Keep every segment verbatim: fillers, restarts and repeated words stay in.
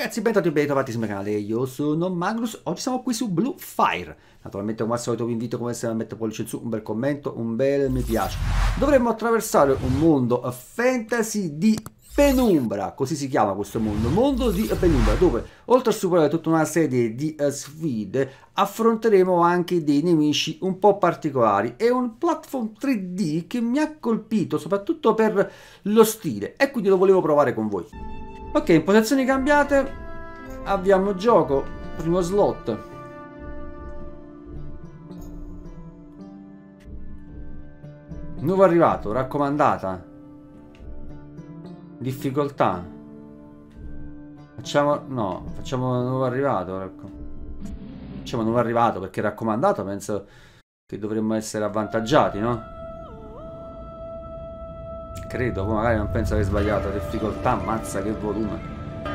Ragazzi, bentornati e bentornati sul mio canale, io sono Magnus, oggi siamo qui su Blue Fire. Naturalmente come al solito vi invito come sempre a mettere pollice in su, un bel commento, un bel mi piace. Dovremmo attraversare un mondo fantasy di penumbra, così si chiama questo mondo, mondo di penumbra, dove oltre a superare tutta una serie di uh, sfide, affronteremo anche dei nemici un po' particolari. È un platform tre D che mi ha colpito soprattutto per lo stile e quindi lo volevo provare con voi. Ok, in posizioni cambiate, avviamo gioco, primo slot. Nuovo arrivato, raccomandata. Difficoltà. Facciamo, no, facciamo nuovo arrivato, ecco. Facciamo nuovo arrivato perché raccomandato penso che dovremmo essere avvantaggiati, no? Credo, poi magari non penso che è sbagliato. Difficoltà, ammazza che volume.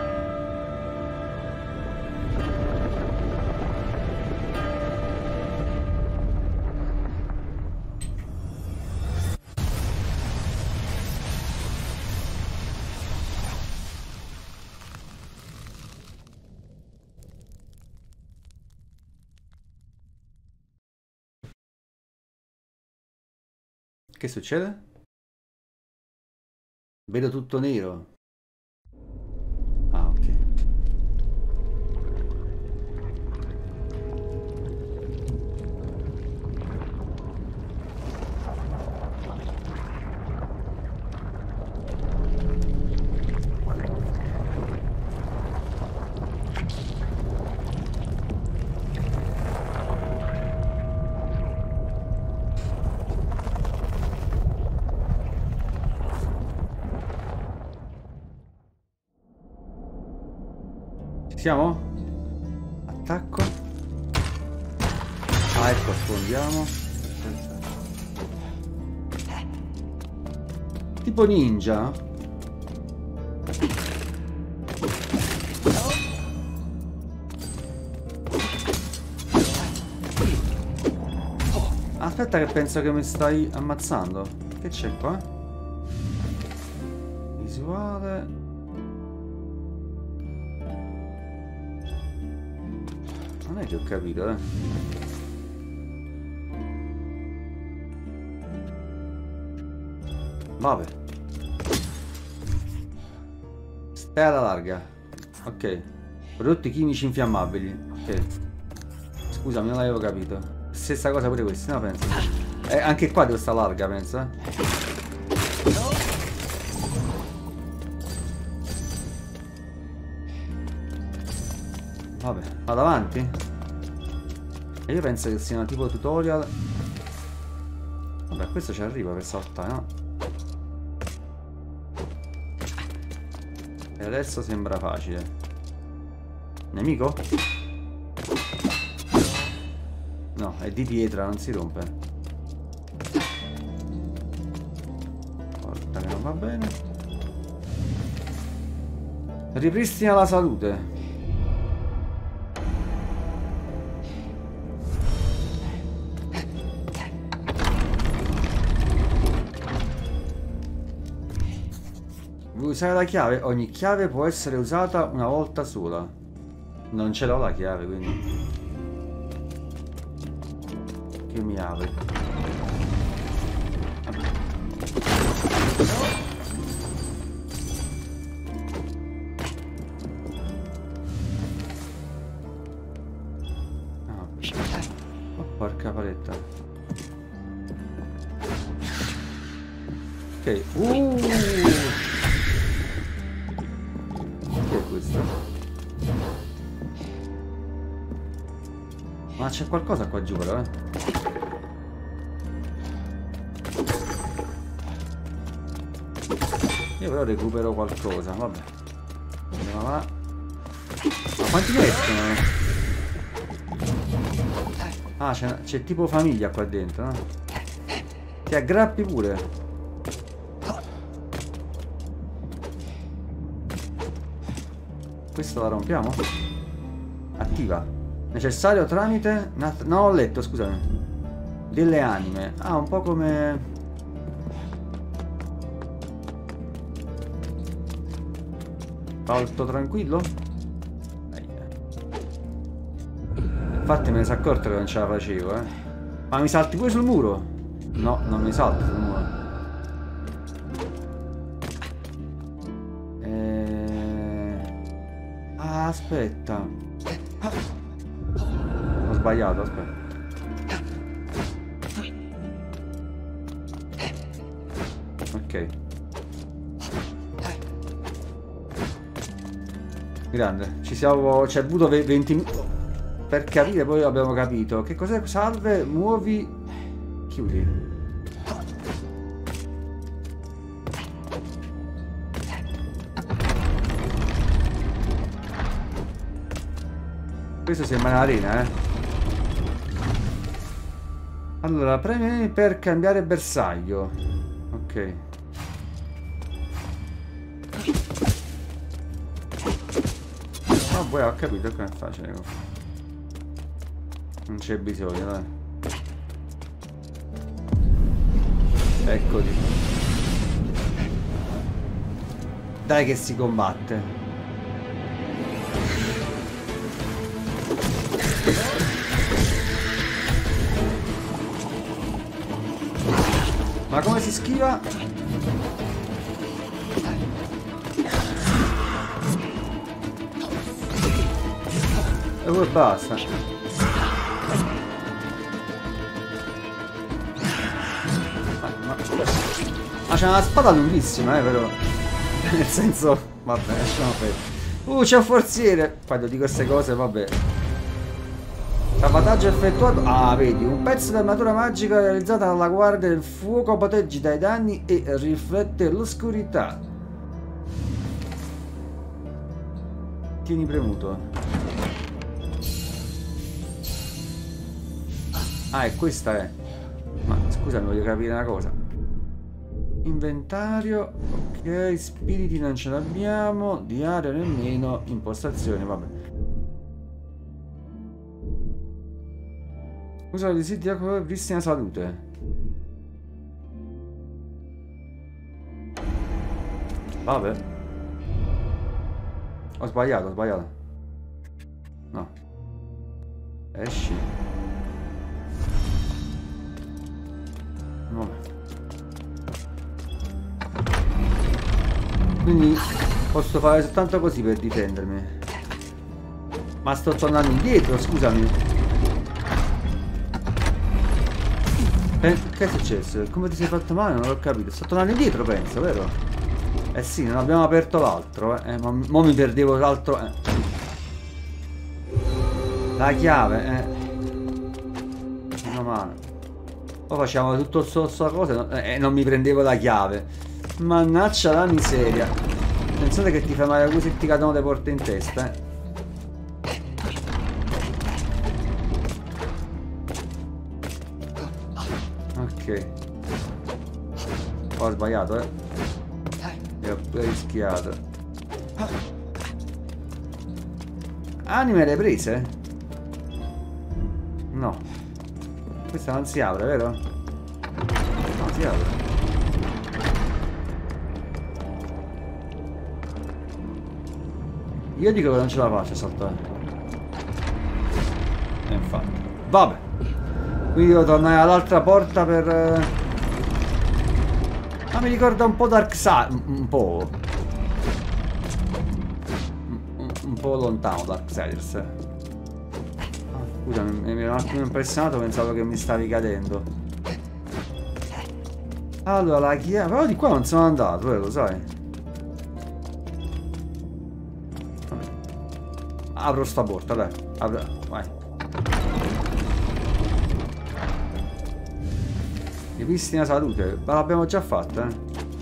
Che succede? Vedo tutto nero. Ah, ok. Siamo? Attacco. Ah, ecco, sfondiamo. Tipo ninja. Aspetta che penso che mi stai ammazzando. Che c'è qua? Visuale. Non è che ho capito, eh. Vabbè. Stella larga. Ok. Prodotti chimici infiammabili. Ok. Scusami, non l'avevo capito. Stessa cosa pure questi, no, penso. Eh, anche qua devo stare larga, penso, eh. Vabbè, vado avanti? E io penso che sia una tipo tutorial. Vabbè, questo ci arriva per saltare, no? E adesso sembra facile. Nemico? No, è di pietra, non si rompe. Porta che non va bene. Ripristina la salute. Vuoi usare la chiave? Ogni chiave può essere usata una volta sola. Non ce l'ho la chiave, quindi che mi apre? Ah, oh, porca paletta. Ok. Uh! Ma c'è qualcosa qua giù però, eh. Io però recupero qualcosa, vabbè. Andiamo là. Ma quanti ne escono? Ah, c'è tipo famiglia qua dentro, no? Ti aggrappi pure. Questa la rompiamo? Attiva. Necessario tramite... No, ho letto, scusami. Delle anime. Ah, un po' come... Salto tranquillo? Infatti me ne sono accorto che non ce la facevo, eh. Ma mi salti pure sul muro? No, non mi salti sul muro. E... Ah, aspetta. Ho sbagliato, aspetta. Ok. Grande. Ci siamo... Ci è avuto venti minuti per capire, poi abbiamo capito. Che cos'è? Salve, muovi, chiudi. Questo sembra un'arena, eh. Allora, premi per cambiare bersaglio. Ok. Ah, poi ho capito che è facile. Non c'è bisogno, dai. Eccoli. Dai che si combatte. Ma come si schiva? E poi basta. Ma, ma... ma c'è una spada lunghissima, eh, però. Nel senso... Vabbè, lasciamo perdere. Uh, c'è un forziere. Quando dico queste cose, vabbè. Sabotaggio effettuato. Ah, vedi, un pezzo di armatura magica realizzata dalla guardia del fuoco protegge dai danni e riflette l'oscurità. Tieni premuto. Ah, e questa è. Ma scusami, voglio capire una cosa. Inventario. Ok, spiriti non ce l'abbiamo. Diario nemmeno. Impostazioni, vabbè. Usa i siti di pristina salute. Vabbè. Ho sbagliato, ho sbagliato. No. Esci. Vabbè. Quindi posso fare soltanto così per difendermi. Ma sto tornando indietro, scusami. Eh, che è successo? Come ti sei fatto male? Non l'ho capito. Sto tornando indietro, penso, vero? Eh sì, non abbiamo aperto l'altro, eh. eh ma mo mi perdevo l'altro, eh. La chiave, eh. Meno male. Poi facciamo tutto sto, sto cosa e eh, non mi prendevo la chiave. Mannaggia la miseria. Pensate che ti fai male così e ti cadono le porte in testa, eh. Ok. Ho sbagliato, eh. E ho pure rischiato. Anime le prese? No. Questa non si apre, vero? Non si apre. Io dico che non ce la faccio a saltare. E infatti. Vabbè. Quindi devo tornare all'altra porta per... Ma mi ricorda un po' Darksiders. Un, un po'. Un, un po' lontano Darksiders. Ah, scusa, mi, mi ero un attimo impressionato, pensavo che mi stavi cadendo. Allora, la chiave... Però di qua non sono andato, eh, lo sai. Vabbè. Apro sta porta, dai. Apro... Vai. Ripristina salute, ma l'abbiamo già fatta, eh.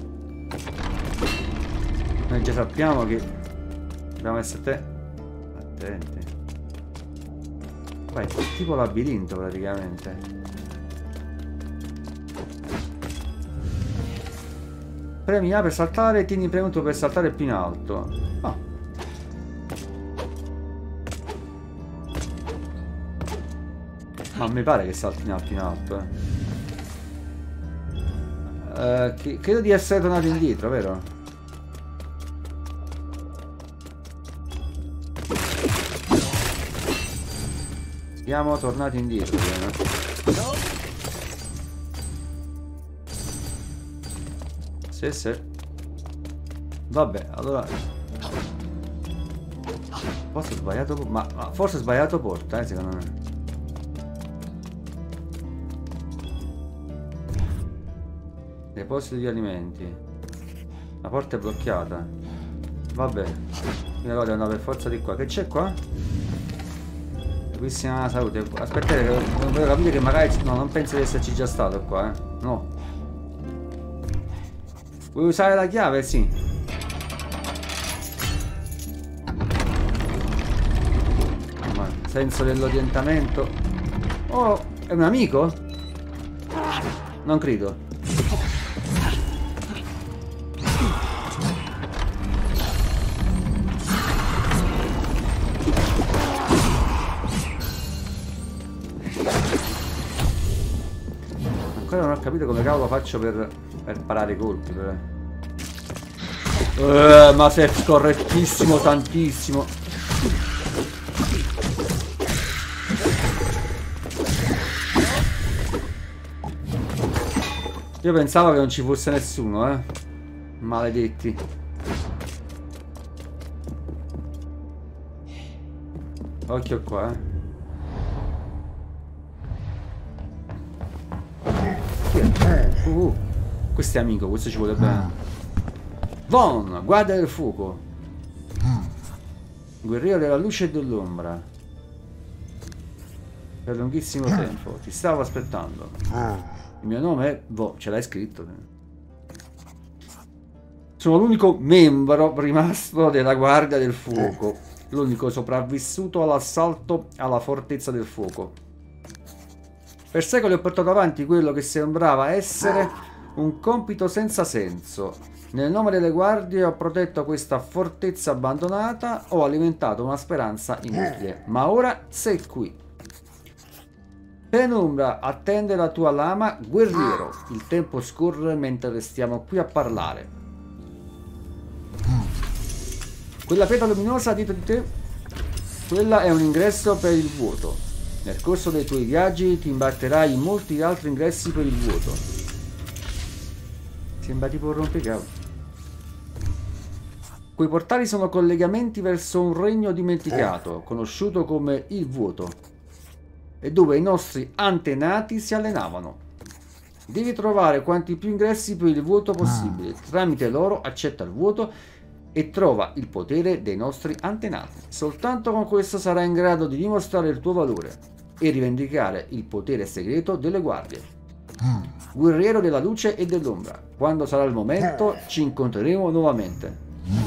Noi già sappiamo che dobbiamo essere te. Attenti. Poi è tipo labirinto praticamente. Premi A per saltare, tieni premuto per saltare più in alto. Ah. Ma mi pare che salti in alto in alto, eh. Uh, che, credo di essere tornato indietro, vero? Siamo tornati indietro. Sì, sì. Vabbè, allora... Forse ho sbagliato... Ma, ma forse ho sbagliato porta, eh, secondo me. Deposito di alimenti. La porta è bloccata. Vabbè. Quindi allora devo andare per forza di qua. Che c'è qua? Buonissima salute. Aspettate che non voglio capire che magari... No, non penso di esserci già stato qua, eh. No. Vuoi usare la chiave? Sì. Ma senso dell'orientamento. Oh, è un amico? Non credo. Ancora non ho capito come cavolo faccio per, per parare i colpi. Per... Eh, ma sei scorrettissimo tantissimo. Io pensavo che non ci fosse nessuno, eh. Maledetti. Occhio qua, eh. Uh, questo è amico, questo ci vuole bene. Von, guarda del fuoco. Guerriero della luce e dell'ombra. Per lunghissimo tempo. Ti stavo aspettando. Il mio nome è Von, ce l'hai scritto. Sono l'unico membro rimasto della Guardia del Fuoco. L'unico sopravvissuto all'assalto alla Fortezza del Fuoco. Per secoli ho portato avanti quello che sembrava essere un compito senza senso. Nel nome delle guardie ho protetto questa fortezza abbandonata, ho alimentato una speranza inutile. Ma ora sei qui. Penumbra, attende la tua lama, guerriero. Il tempo scorre mentre restiamo qui a parlare. Quella pietra luminosa dietro di te, quella è un ingresso per il vuoto. Nel corso dei tuoi viaggi ti imbatterai in molti altri ingressi per il vuoto. Sembra tipo un rompicapo. Quei portali sono collegamenti verso un regno dimenticato, conosciuto come il vuoto, e dove i nostri antenati si allenavano. Devi trovare quanti più ingressi per il vuoto possibile. Tramite loro accetta il vuoto e trova il potere dei nostri antenati. Soltanto con questo sarai in grado di dimostrare il tuo valore e rivendicare il potere segreto delle guardie. Guerriero della luce e dell'ombra. Quando sarà il momento ci incontreremo nuovamente.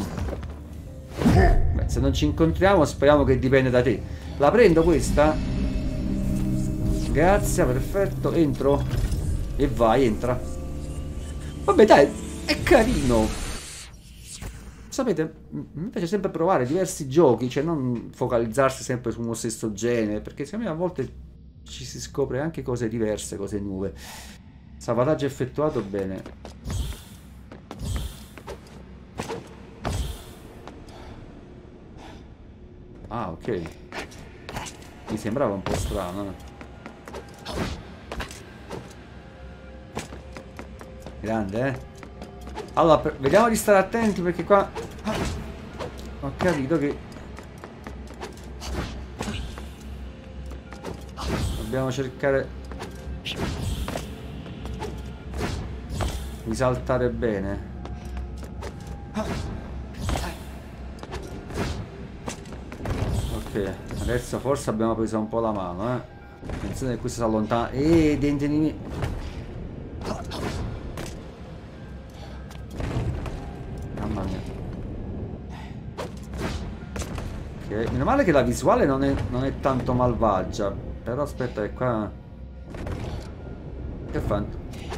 Beh, se non ci incontriamo speriamo che dipende da te. La prendo questa? Grazie, perfetto. Entro. E vai, entra. Vabbè dai, è carino. Sapete, mi piace sempre provare diversi giochi, cioè non focalizzarsi sempre su uno stesso genere, perché secondo me a volte ci si scopre anche cose diverse, cose nuove. Salvataggio effettuato, bene. Ah, ok. Mi sembrava un po' strano, eh. Grande, eh? Allora, per, vediamo di stare attenti perché qua ho capito che dobbiamo cercare di saltare bene. Ok, adesso forse abbiamo preso un po' la mano, eh. Attenzione che questo si allontana. Ehi, denti nemici. Meno male che la visuale non è, non è tanto malvagia. Però aspetta che qua... Che fa?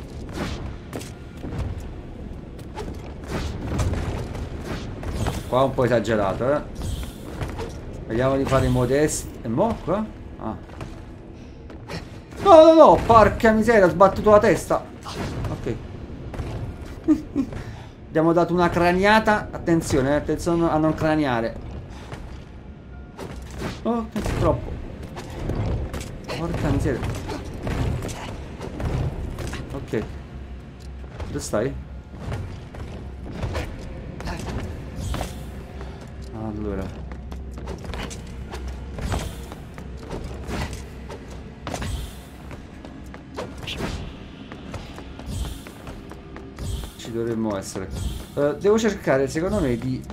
Qua è un po' esagerato, eh. Vediamo di fare i modesti. E mo qua? Ah. No, no, no, porca miseria, ho sbattuto la testa. Ok. Abbiamo dato una craniata. Attenzione, attenzione a non craniare. Oh, è troppo. Porca miseria. Ok. Dove stai? Allora. Ci dovremmo essere. Uh, devo cercare, secondo me, di...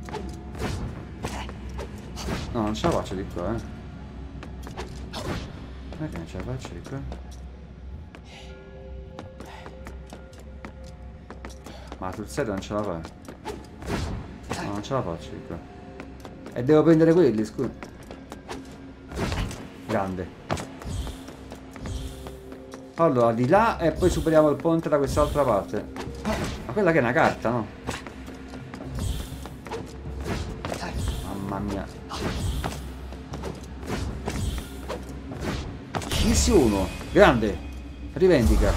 No, non ce la faccio di qua, eh. Non è che non ce la faccio di qua. Ma sul serio non ce la fai? No, non ce la faccio di qua. E devo prendere quelli, scusa. Grande. Allora, di là e poi superiamo il ponte da quest'altra parte. Ma quella che è una carta, no? Mamma mia. Ci sono. Grande. Rivendica.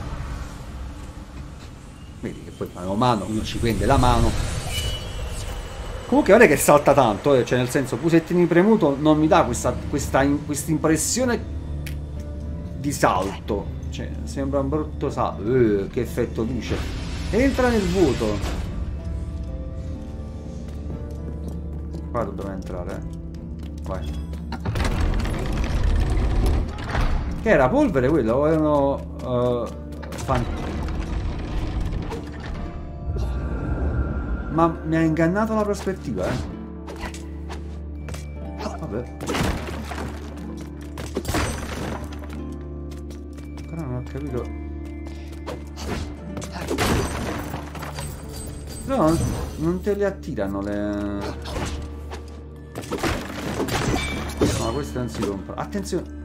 Vedi che poi mano a mano uno ci prende la mano. Comunque non è che salta tanto, eh. Cioè nel senso, pusettini premuto non mi dà questa, questa, questa impressione di salto. Cioè sembra un brutto salto. Uh, che effetto luce. Entra nel vuoto. Qua dobbiamo entrare, eh. Vai. Che era polvere quello o erano uh, fan... Ma mi ha ingannato la prospettiva, eh. Vabbè. Ancora non ho capito. No, non te le attirano le... No, questo non si compra. Attenzione.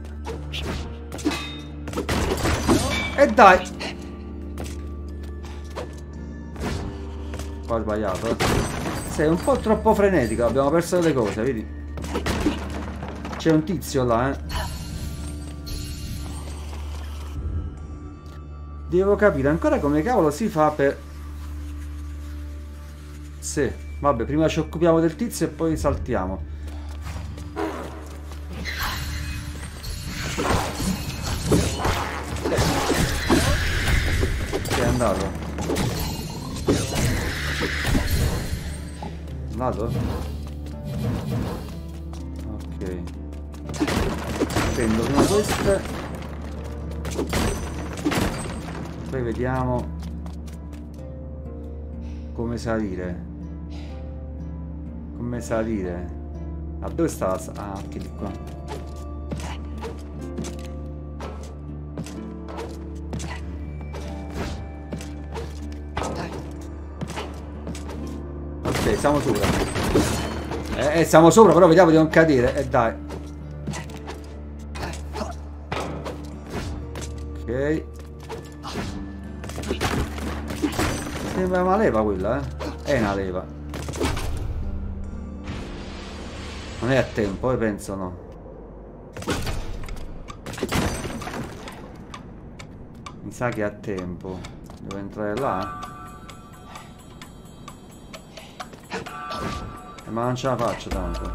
E dai! Qua ho sbagliato, eh. Sei un po' troppo frenetico, abbiamo perso le cose, vedi? C'è un tizio là, eh. Devo capire ancora come cavolo si fa per... Sì, vabbè, prima ci occupiamo del tizio e poi saltiamo. Che è andato? Andato? Ok. Prendo prima queste. Poi vediamo come salire. Come salire? Ah, dove sta la... Ah, ok, di qua. Ok, siamo sopra. Eh, eh, siamo sopra, però vediamo di non cadere. E eh, dai. Ok. Sembra una leva quella, eh? È una leva. Non è a tempo, eh, penso no. Mi sa che è a tempo. Devo entrare là? Eh, ma non ce la faccio tanto.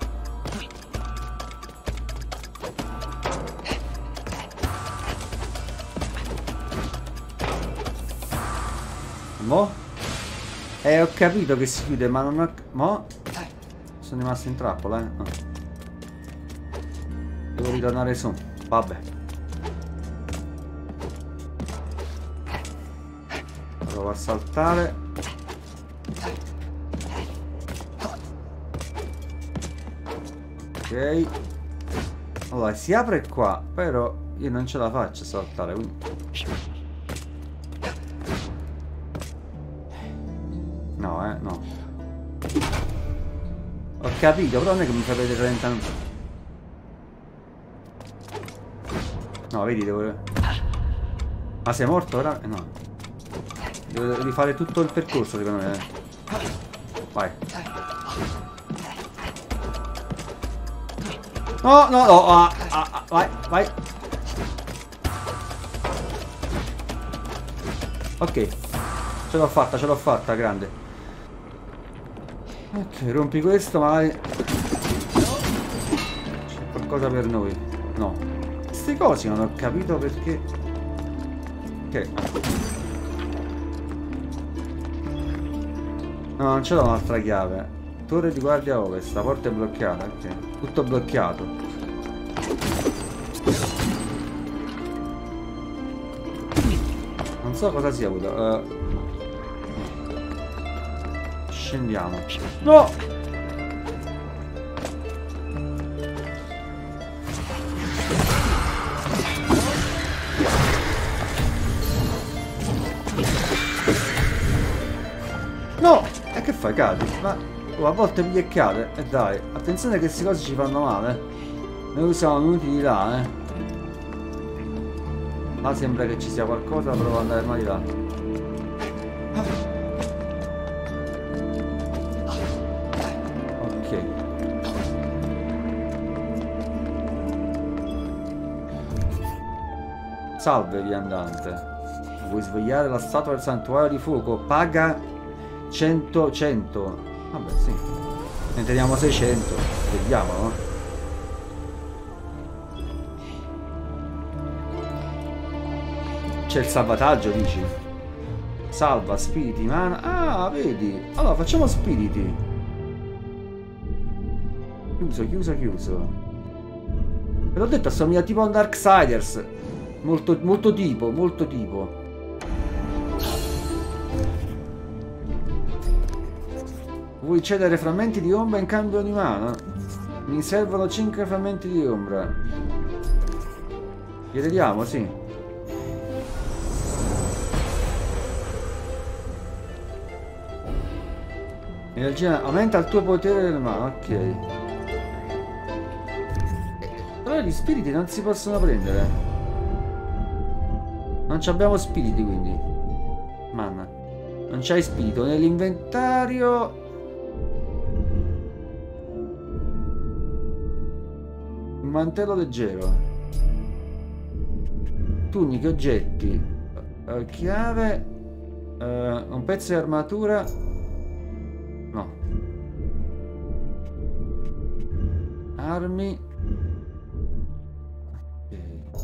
Mo? Eh, ho capito che si chiude, ma non ho... Mo? Sono rimasto in trappola, eh? No. Devo ritornare su. Vabbè. Provo a saltare. Ok. Allora, si apre qua, però io non ce la faccio a saltare, quindi... No, eh, no. Ho capito, però non è che mi fa vedere trenta minuti. No, vedi, devo... Ma sei morto ora? Eh, no. Devo rifare tutto il percorso, secondo me. Vai. No, no, no. Ah, ah, ah, vai, vai. Ok. Ce l'ho fatta, ce l'ho fatta, grande. Ok, rompi questo, magari c'è qualcosa per noi. No. Queste cose non ho capito perché. Che. No, non c'è un'altra chiave. Torre di guardia ovest, la porta è bloccata, ok. Tutto bloccato. Non so cosa sia avuto. Uh... Scendiamo. No! No! E che fai, cadi? Ma oh, a volte mi cade. E eh dai, attenzione che queste cose ci fanno male. Noi siamo venuti di là, eh. Là sembra che ci sia qualcosa, provo ad andare mai di là. Ok. Salve viandante. Vuoi svegliare la statua del santuario di fuoco? Paga cento cento. Vabbè, sì. Ne teniamo seicento. Vediamo, no? C'è il salvataggio, dici? Salva, spiriti, mana. Ah, vedi? Allora, facciamo spiriti. Chiuso, chiuso, chiuso. Ve l'ho detto, assomiglia tipo a un Darksiders. Molto, molto tipo, molto tipo. Vuoi cedere frammenti di ombra in cambio di mana? Mi servono cinque frammenti di ombra. Li vediamo, sì. Energia aumenta il tuo potere del mana, ok. Però gli spiriti non si possono prendere. Non ci abbiamo spiriti, quindi. Manna. Non c'hai spirito nell'inventario. Un mantello leggero. Tuniche, oggetti. Uh, chiave. Uh, un pezzo di armatura. No. Armi. Ok.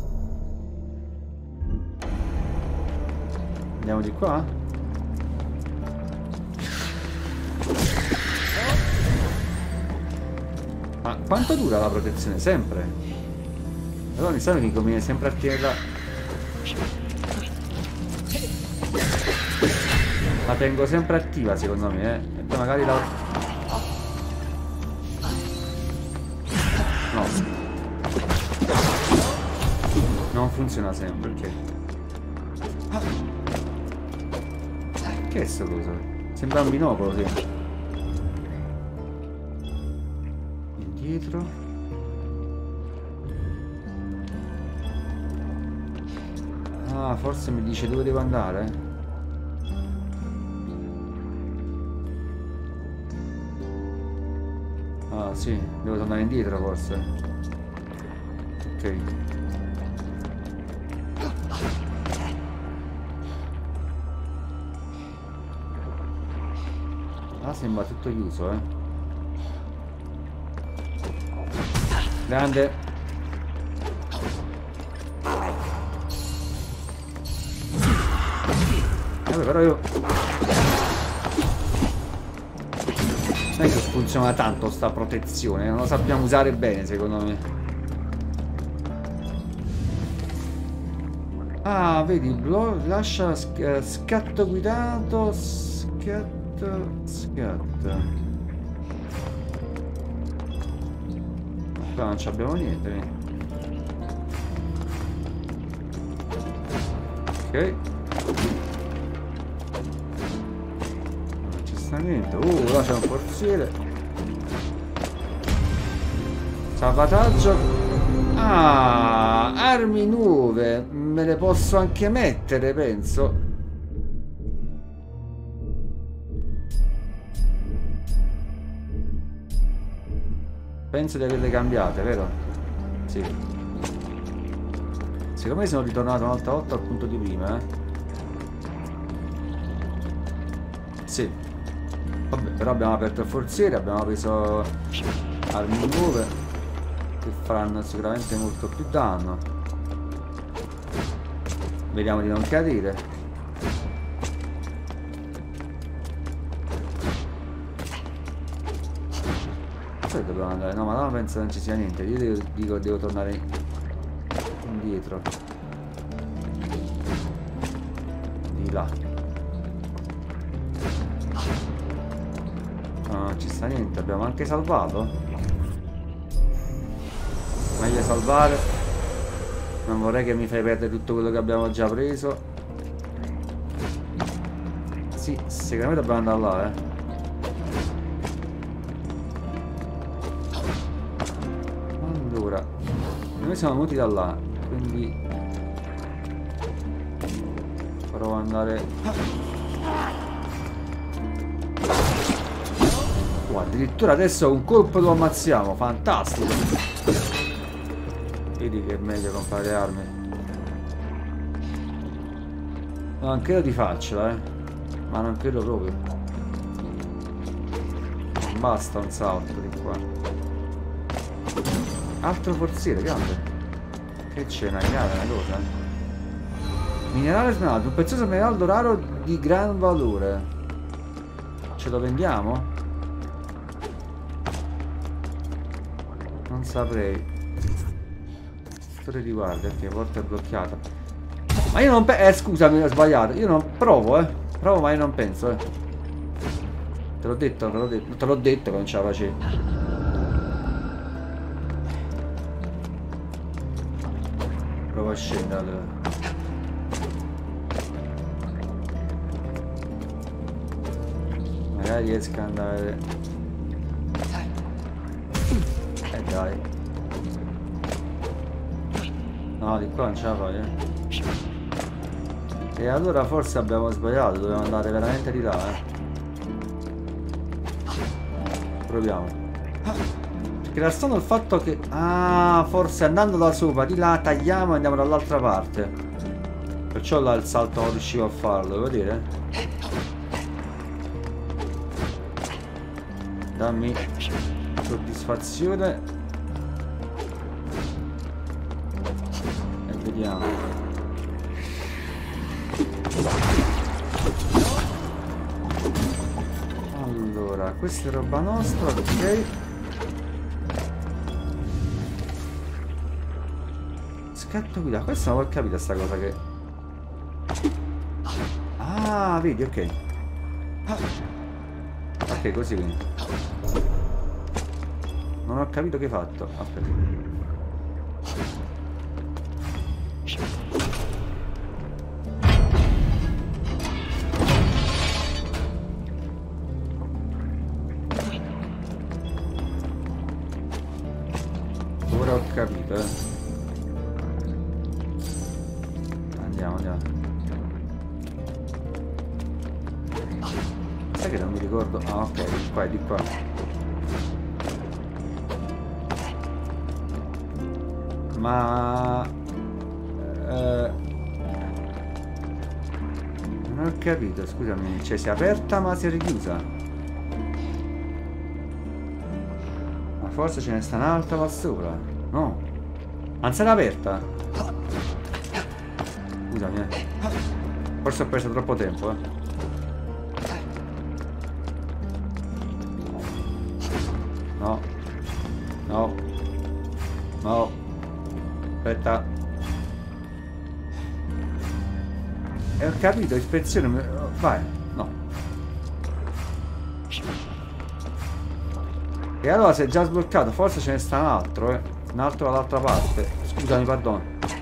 Andiamo di qua. Ma quanto dura la protezione? Sempre? Allora mi sa che mi conviene sempre a tenerla. La tengo sempre attiva secondo me, eh. E poi magari la. No. Non funziona sempre, ok. Che è sto coso? Sembra un binocolo, sì. Indietro. Ah, forse mi dice dove devo andare. Ah, sì, devo tornare indietro forse. Ok. Ah, sembra tutto chiuso, eh. Grande. Vabbè, però io. Non è che funziona tanto sta protezione, non lo sappiamo usare bene secondo me. Ah, vedi, lascia sc scatto guidato, scatto, scatto. Qua non abbiamo niente. Ok. Non ci sta niente. Uh, là c'è un forziere. Salvataggio. Ah, armi nuove. Me le posso anche mettere, penso. Penso di averle cambiate, vero? Sì. Secondo me sono ritornato un'altra volta al punto di prima, eh. Sì. Vabbè, però abbiamo aperto il forziere, abbiamo preso armi nuove che faranno sicuramente molto più danno. Vediamo di non cadere. Poi dobbiamo andare. No, ma no, penso non ci sia niente. Io devo, dico devo tornare indietro. Di là. No, non ci sta niente. Abbiamo anche salvato. Meglio salvare. Non vorrei che mi fai perdere tutto quello che abbiamo già preso. Sì, secondo me dobbiamo andare là, eh. Allora, noi siamo venuti da là, quindi provo ad andare. Oh, addirittura adesso un colpo lo ammazziamo, fantastico. Vedi che è meglio comprare le armi. No, non credo di farcela, eh. Ma non credo proprio. Non basta un salto di qua. Altro forziere, grande. Che c'è? Una chiave, una cosa? Minerale smeraldo, un prezioso smeraldo raro di gran valore. Ce lo vendiamo? Non saprei. Storia di guardia, ok, porta è bloccata. Ma io non penso. Eh, scusami, ho sbagliato. Io non provo, eh. Provo, ma io non penso, eh. Te l'ho detto, te l'ho detto. Te l'ho detto che non ce la facevi. Provo a scendere allora. Magari riesco ad andare. Eh dai. No, di qua non ce la fai, eh. E allora forse abbiamo sbagliato, dobbiamo andare veramente di là, eh. Proviamo. Perché era stato il fatto che... Ah, forse andando da sopra, di là, tagliamo e andiamo dall'altra parte. Perciò là il salto non riuscivo a farlo, devo dire. Dammi soddisfazione. Vediamo. Allora, questa è roba nostra, ok. Scatto guida, questa non ho capito sta cosa che... Ah, vedi, ok. Ok, così quindi. Non ho capito che hai fatto. Aspetta. Ora ho capito, eh. Andiamo, andiamo. Sai che non mi ricordo? Ah, ok, di qua e di qua. Ma... Eh... Non ho capito, scusami. Cioè, si è aperta ma si è richiusa. Ma forse ce ne sta un'altra qua sopra. No. Non sarà aperta. Scusami, eh. Forse ho perso troppo tempo, eh. No. No. No. Aspetta. E ho capito, ispezione. Vai. No. E allora si è già sbloccato. Forse ce ne sta un altro, eh. Un altro dall'altra parte. Scusami, perdono.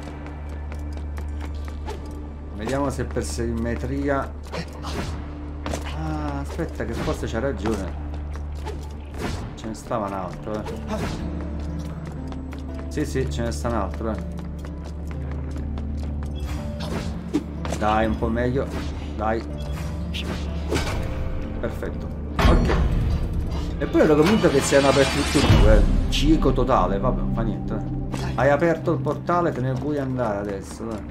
Vediamo se per simmetria. Ah, aspetta, che forse c'ha ragione. Ce ne stava un altro, eh. Sì, sì, ce ne sta un altro, eh. Dai, un po' meglio. Dai. Perfetto. Ok. E poi ero convinto che siano aperti tutti e due, eh. Cieco totale, vabbè, non fa niente, eh. Hai aperto il portale, te ne puoi andare adesso, dai.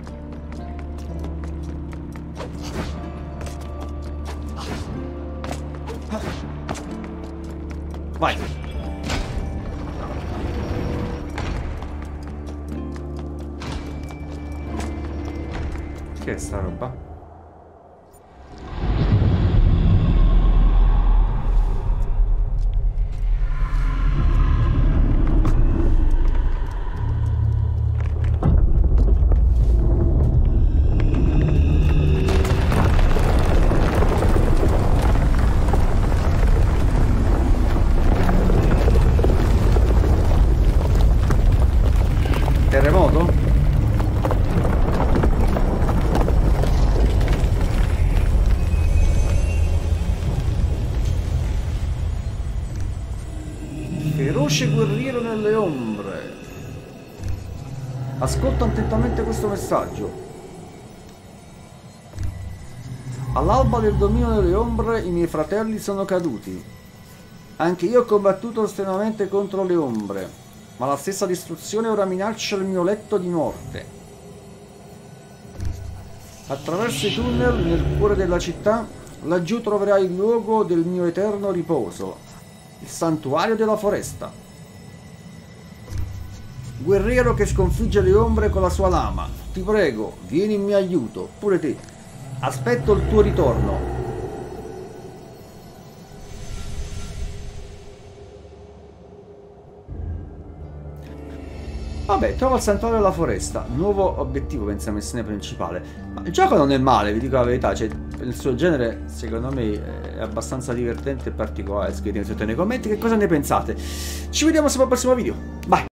Vai. Che è sta roba? Terremoto? Feroce guerriero nelle ombre. Ascolta attentamente questo messaggio. All'alba del dominio delle ombre i miei fratelli sono caduti. Anche io ho combattuto strenuamente contro le ombre, ma la stessa distruzione ora minaccia il mio letto di morte. Attraverso i tunnel nel cuore della città, laggiù troverai il luogo del mio eterno riposo, il santuario della foresta. Guerriero che sconfigge le ombre con la sua lama, ti prego, vieni in mio aiuto, pure te. Aspetto il tuo ritorno. Vabbè, trova il santuario della foresta. Nuovo obiettivo, pensa missione principale. Ma il gioco non è male, vi dico la verità. Cioè, il suo genere, secondo me, è abbastanza divertente e particolare. Scrivetemi sotto nei commenti che cosa ne pensate. Ci vediamo al prossimo video. Bye!